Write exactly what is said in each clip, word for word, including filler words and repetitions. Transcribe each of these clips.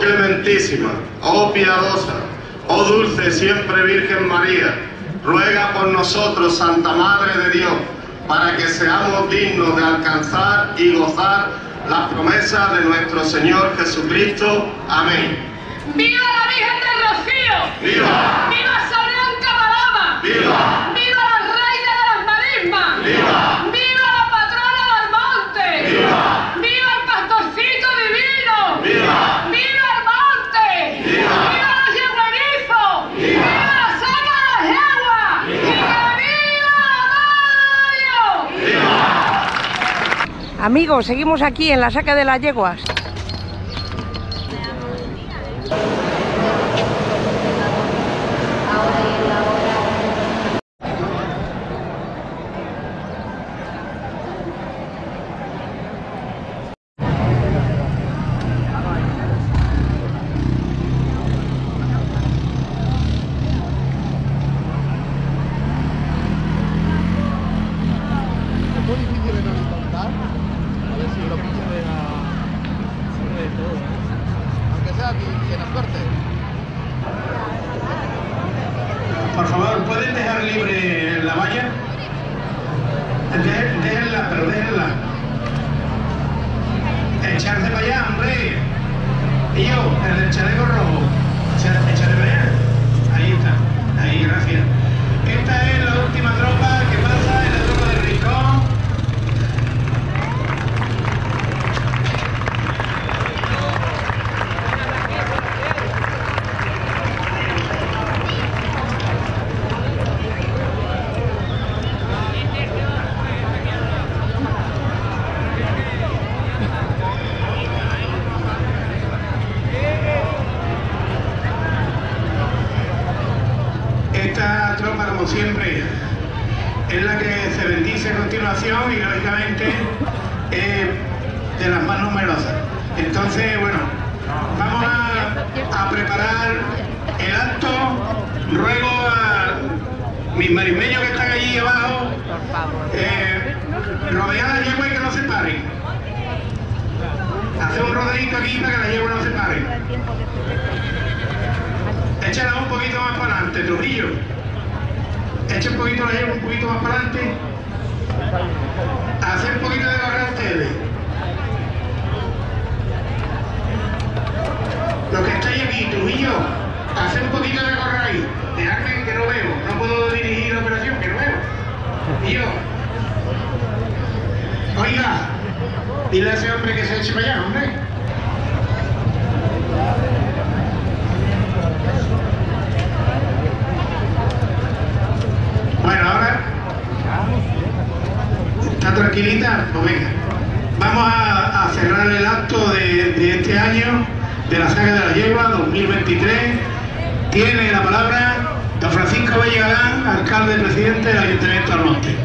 clementísima, oh piadosa, oh dulce siempre Virgen María, ruega por nosotros, Santa Madre de Dios, para que seamos dignos de alcanzar y gozar las promesas de nuestro Señor Jesucristo. Amén. ¡Viva la Virgen del Rocío! ¡Viva! ¡Viva San Blanca Paloma! ¡Viva! ¡Viva la Reina de las Marismas! ¡Viva! ¡Viva la Patrona del Monte! ¡Viva! ¡Viva el Pastorcito Divino! ¡Viva! ¡Viva el monte! ¡Viva! ¡Viva los yeguerizos! ¡Viva! ¡Viva la saca de las yeguas! ¡Y que viva la Madre de Dios! ¡Viva! Amigos, seguimos aquí en la saca de las yeguas. Muy difícil de contar, a ver si lo pillo de la... de todo, aunque sea aquí en la suerte. Por favor, ¿pueden dejar libre la valla? De- Déjenla, pero déjenla. Echarse para allá, hombre. Y yo, el del chaleco rojo. Echa- Echarse para allá. Ahí está. Ahí, gracias. Esta es la última tropa que pasa, es la tropa del Rincón. Esta tropa, como siempre, es la que se bendice a continuación y, lógicamente, es de las más numerosas. Entonces, bueno, vamos a, a preparar el acto. Ruego a mis marismeños que están allí abajo, eh, rodear a la yegua y que no se paren. Hacer un rodeito aquí para que la yegua no se pare. Échala un poquito más para adelante, Trujillo. Echa un poquito la yegua un poquito más para adelante. Hacer un poquito de correr a ustedes. Los que estáis aquí, Trujillo, hacer un poquito de correr ahí. Dejadme que no veo, no puedo dirigir la operación, que no veo. Trujillo. Oiga, dile a ese hombre que se eche para allá, hombre. Bueno, ahora está tranquilita, pues venga. Vamos a, a cerrar el acto de, de este año de la saga de la yegua dos mil veintitrés. Tiene la palabra don Francisco Belle Galán, alcalde presidente del Ayuntamiento de Almonte.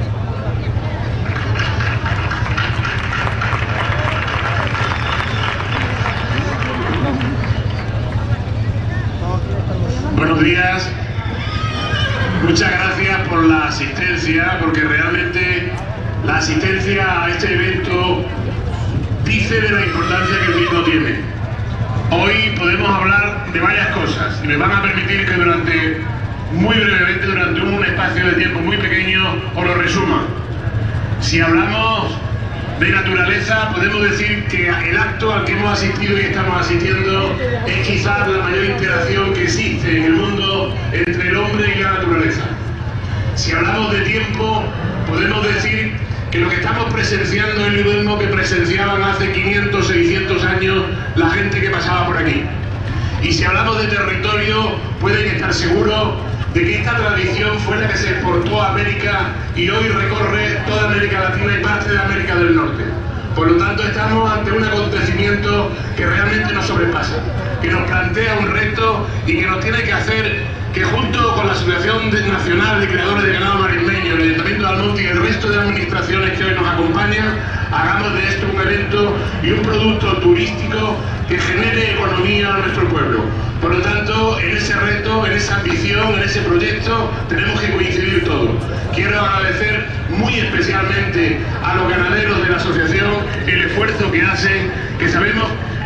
Buenos días. Muchas gracias por la asistencia, porque realmente la asistencia a este evento dice de la importancia que el mismo tiene. Hoy podemos hablar de varias cosas y me van a permitir que durante, muy brevemente, durante un espacio de tiempo muy pequeño, os lo resuma. Si hablamos de naturaleza, podemos decir que el acto al que hemos asistido y estamos asistiendo es quizás la mayor interacción que existe en el mundo entre el hombre y la naturaleza. Si hablamos de tiempo, podemos decir que lo que estamos presenciando es lo mismo que presenciaban hace quinientos, seiscientos años la gente que pasaba por aquí. Y si hablamos de territorio, pueden estar seguros de que esta tradición fue la que se exportó a América y hoy recorre toda América Latina y parte de América del Norte. Por lo tanto, estamos ante un acontecimiento que realmente nos sobrepasa, que nos plantea un reto y que nos tiene que hacer que, junto con la Asociación Nacional de Creadores de Ganado Marismeño, el Ayuntamiento de Almonte y el resto de administraciones que hoy nos acompañan, hagamos de esto un evento y un producto turístico que genere economía a nuestro pueblo. Por lo tanto, en ese reto, en esa ambición, en ese proyecto, tenemos que coincidir todos. Quiero agradecer muy especialmente a los ganaderos de la asociación el esfuerzo que hacen, que sabemos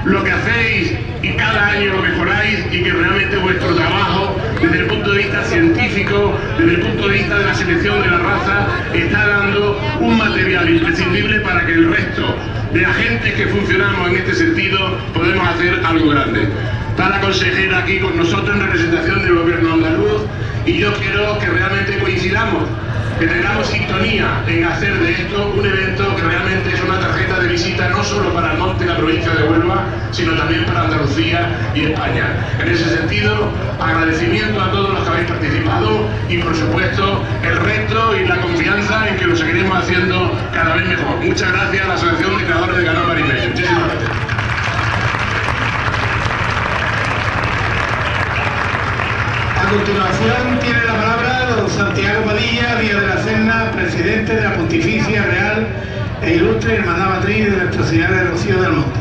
lo que hacéis y cada año lo mejoráis y que realmente vuestro trabajo desde el punto de vista científico, desde el punto de vista de la selección de la raza, está dando un material imprescindible para que el resto de agentes que funcionamos en este sentido podemos hacer algo grande. Está la consejera aquí con nosotros en representación del gobierno andaluz y yo quiero que realmente coincidamos, que tengamos sintonía en hacer de esto un evento que realmente es una tarjeta de visita no solo para el monte y la provincia de Huelva, sino también para Andalucía y España. En ese sentido, agradecimiento a todos los que habéis participado y por supuesto el reto y la confianza en que lo seguiremos haciendo cada vez mejor. Muchas gracias a la Asociación de Creadores de Ganado Marimeño. Muchísimas gracias. A continuación tiene la palabra don Santiago Padilla, Díaz de la Serna, presidente de la Pontificia Real e Ilustre Hermandad Matriz de Nuestra Señora de Rocío del Monte.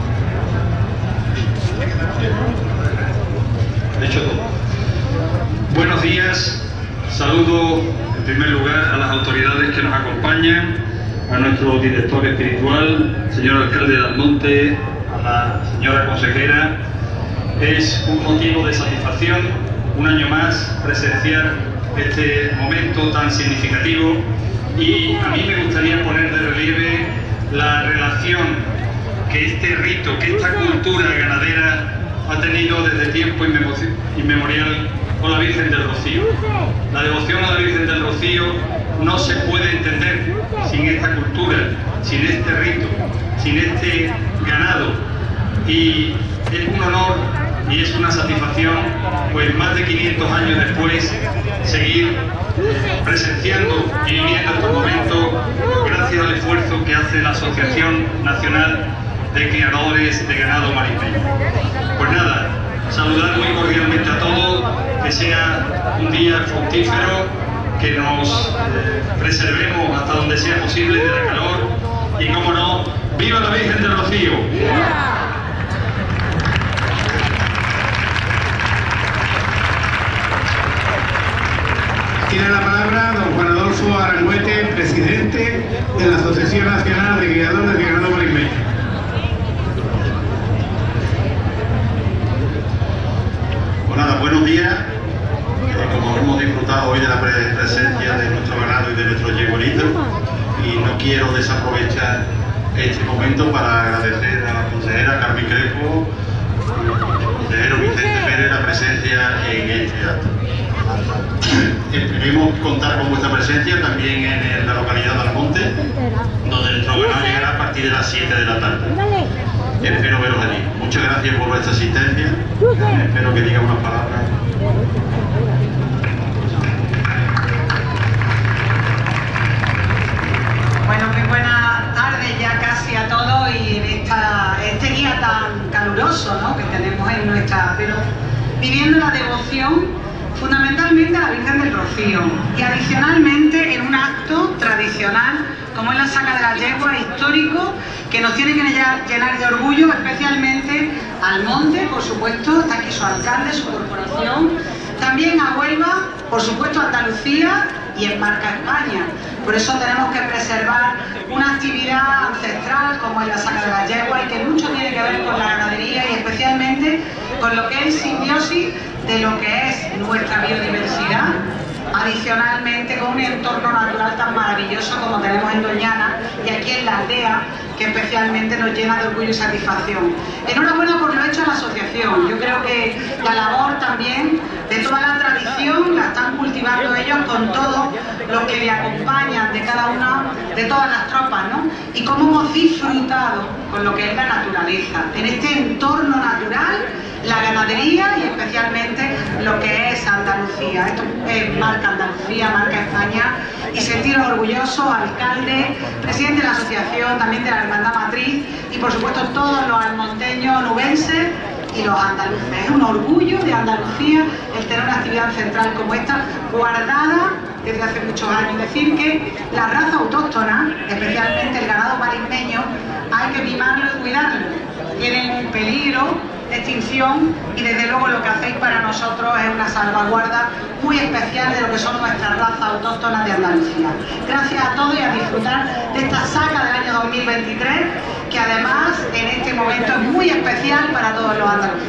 Dicho todo. Buenos días, saludo en primer lugar a las autoridades que nos acompañan, a nuestro director espiritual, señor alcalde de Almonte, a la señora consejera. Es un motivo de satisfacción un año más presenciar este momento tan significativo y a mí me gustaría poner de relieve la relación que este rito, que esta cultura ganadera ha tenido desde tiempo inmemorial con la Virgen del Rocío. La devoción a la Virgen del Rocío no se puede entender sin esta cultura, sin este rito, sin este ganado, y es un honor y es una satisfacción, pues más de quinientos años después, seguir presenciando y viviendo estos momentos gracias al esfuerzo que hace la Asociación Nacional de Criadores de Ganado Marimeño. Pues nada, saludar muy cordialmente a todos, que sea un día fructífero, que nos eh, preservemos hasta donde sea posible de la calor y, como no, ¡viva la Virgen del Rocío! Tiene la palabra don Juan Adolfo Arangüete, presidente de la Asociación Nacional de Criadores de Ganado Marimeño. Pues nada, buenos días. Eh, como hemos disfrutado hoy de la presencia de nuestro ganado y de nuestros yeguelitos, y no quiero desaprovechar este momento para agradecer a la consejera Carmen Crespo y al consejero Vicente Pérez la presencia en este acto. Esperemos contar con vuestra presencia también en la localidad de Almonte, donde nuestro ganado llegará a partir de las siete de la tarde. Espero veros allí. Muchas gracias por vuestra asistencia. Espero que diga unas palabras. Bueno, muy buenas tardes ya casi a todos y en esta, este día tan caluroso, ¿no?, que tenemos en nuestra... pero viviendo la devoción fundamentalmente a la Virgen del Rocío y adicionalmente en un acto tradicional como es la saca de la yegua, histórico, que nos tiene que llenar de orgullo, especialmente al Monte, por supuesto, está aquí su alcalde, su corporación, también a Huelva, por supuesto a Andalucía y en Marca España. Por eso tenemos que preservar una actividad ancestral como es la saca de la yegua y que mucho tiene que ver con la ganadería y especialmente con lo que es simbiosis de lo que es nuestra biodiversidad, adicionalmente con un entorno natural tan maravilloso como tenemos en Doñana y aquí en la aldea, que especialmente nos llena de orgullo y satisfacción. Enhorabuena por lo hecho a la asociación. Yo creo que la labor también de toda la tradición la están cultivando ellos con todos los que le acompañan de cada una de todas las tropas, ¿no? Y cómo hemos disfrutado con lo que es la naturaleza, en este entorno natural, la ganadería y especialmente lo que es Andalucía. Esto es marca Andalucía, marca España, y sentiros orgullosos, alcalde, presidente de la asociación, también de la Hermandad Matriz y por supuesto todos los almonteños, nubenses y los andaluces. Es un orgullo de Andalucía el tener una actividad central como esta, guardada desde hace muchos años. Decir que la raza autóctona, especialmente el ganado marismeño, hay que mimarlo y cuidarlo. Tienen un peligro de extinción y desde luego lo que hacéis para nosotros es una salvaguarda muy especial de lo que son nuestras razas autóctonas de Andalucía. Gracias a todos y a disfrutar de esta saca del año dos mil veintitrés, que además en este momento es muy especial para todos los andaluces.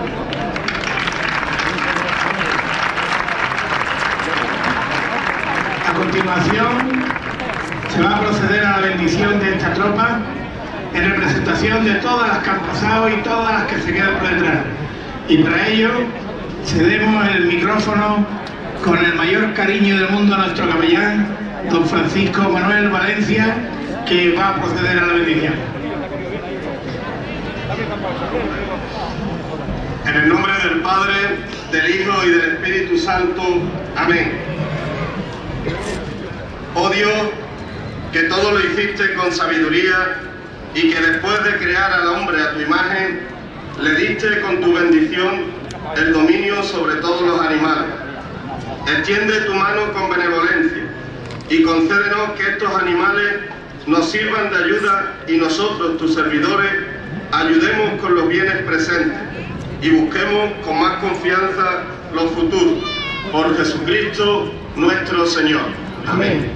A continuación se va a proceder a la bendición de esta tropa en representación de todas las que han pasado y todas las que se quedan por detrás. Y para ello cedemos el micrófono con el mayor cariño del mundo a nuestro capellán, don Francisco Manuel Valencia, que va a proceder a la bendición. En el nombre del Padre, del Hijo y del Espíritu Santo. Amén. Oh Dios, que todo lo hiciste con sabiduría y que después de crear al hombre a tu imagen, le diste con tu bendición el dominio sobre todos los animales. Extiende tu mano con benevolencia y concédenos que estos animales nos sirvan de ayuda y nosotros, tus servidores, ayudemos con los bienes presentes y busquemos con más confianza los futuros. Por Jesucristo nuestro Señor. Amén.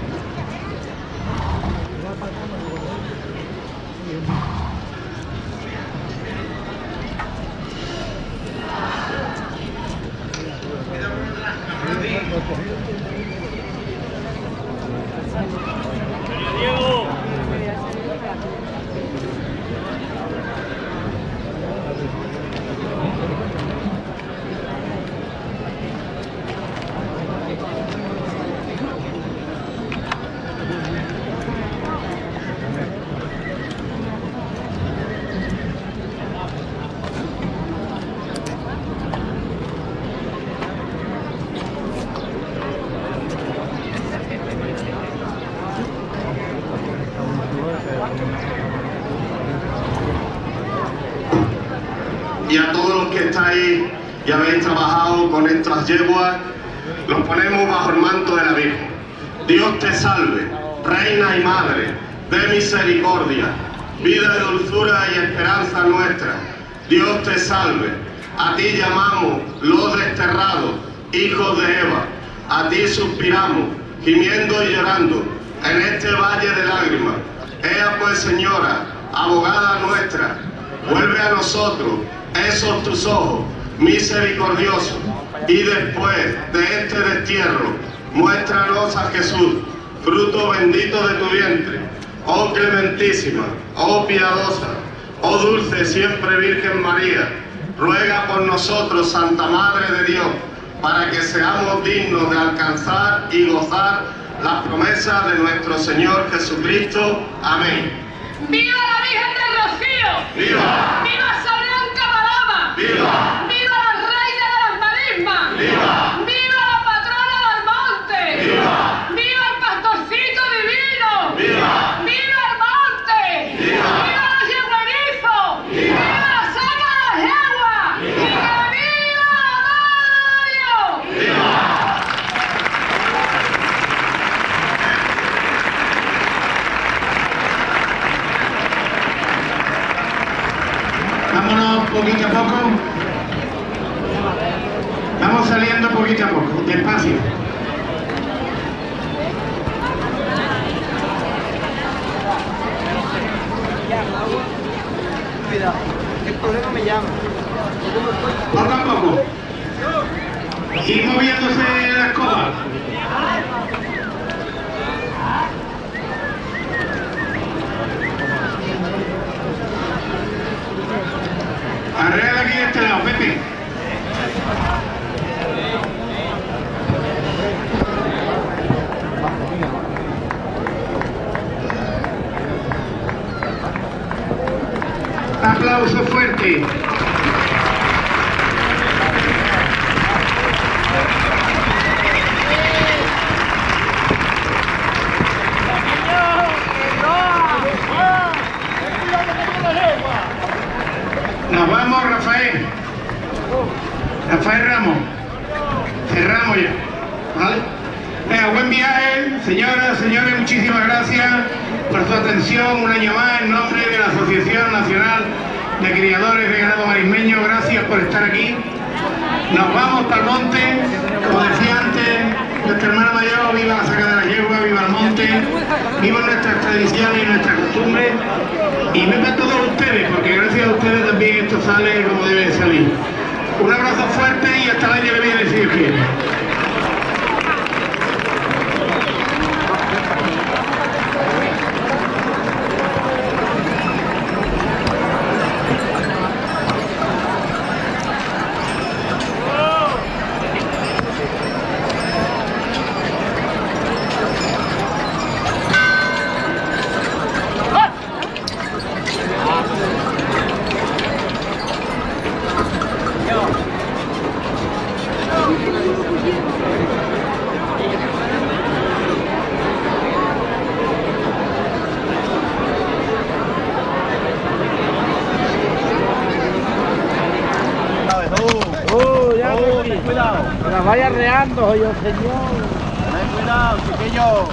Y a todos los que estáis y habéis trabajado con estas yeguas, los ponemos bajo el manto de la Virgen. Dios te salve, Reina y Madre, de misericordia, vida y dulzura y esperanza nuestra. Dios te salve, a ti llamamos los desterrados, hijos de Eva, a ti suspiramos, gimiendo y llorando, en este valle de lágrimas. Ea pues, Señora, abogada nuestra, vuelve a nosotros esos tus ojos misericordiosos, y después de este destierro, muéstranos a Jesús, fruto bendito de tu vientre. Oh clementísima, oh piadosa, oh dulce siempre Virgen María, ruega por nosotros, Santa Madre de Dios, para que seamos dignos de alcanzar y gozar las promesas de nuestro Señor Jesucristo. Amén. ¡Viva la Virgen del Rocío! ¡Viva! ¡Viva San Blanca Paloma! ¡Viva! ¡Viva la Reina de las Marismas! ¡Viva! ¡Viva la patrona del monte! ¡Viva! ¡Viva el pastorcito divino! ¡Viva! ¡Viva el monte! ¡Viva! ¡Viva los yeguerizos! ¡Viva! ¡Viva la saca de las yeguas! ¡Y que viva la Madre de Dios! ¡Viva! Vámonos poquito a poco. Vamos saliendo poquito a poco, despacio. Cuidado, el problema me llama. Poco a poco. Ir moviéndose la escoba. Arregla aquí de este lado, Pepe. Aplauso fuerte. Nos vamos, Rafael. Rafael Ramos. Cerramos ya. ¿Vale? Venga, buen viaje, señoras, señores, muchísimas gracias por su atención un año más en nombre de la Asociación Nacional de Criadores de Ganado Marismeño. Gracias por estar aquí. Nos vamos para el monte, como decía antes nuestra hermana mayor, viva la saca de la yegua, viva el monte, viva nuestras tradiciones y nuestras costumbres, y viva todo esto sale como debe salir. Un abrazo fuerte y hasta el año que viene, si Dios quiere. Cuidado. Que las vaya reando, yo señor. Ten cuidado, chiquillo.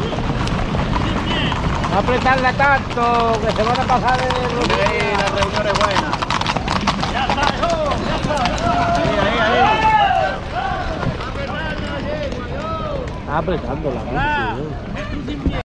No apretarla tanto, que se van a pasar de los... Sí, la reunión es buena. Ya está, hijo, ya está. Ahí, ahí, ahí. Está apretando la mano,